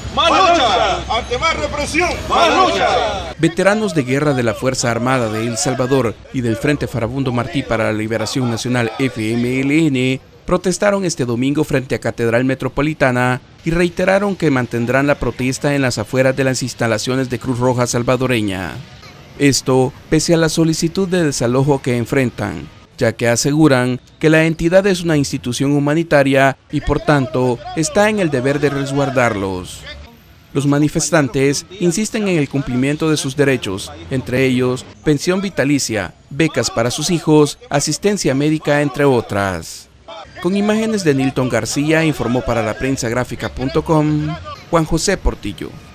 ¡Más lucha! ¡Ante más represión! ¡Más lucha! Veteranos de guerra de la Fuerza Armada de El Salvador y del Frente Farabundo Martí para la Liberación Nacional FMLN protestaron este domingo frente a Catedral Metropolitana y reiteraron que mantendrán la protesta en las afueras de las instalaciones de Cruz Roja salvadoreña. Esto pese a la solicitud de desalojo que enfrentan, ya que aseguran que la entidad es una institución humanitaria y por tanto está en el deber de resguardarlos. Los manifestantes insisten en el cumplimiento de sus derechos, entre ellos pensión vitalicia, becas para sus hijos, asistencia médica, entre otras. Con imágenes de Nilton García, informó para la prensagráfica.com, Juan José Portillo.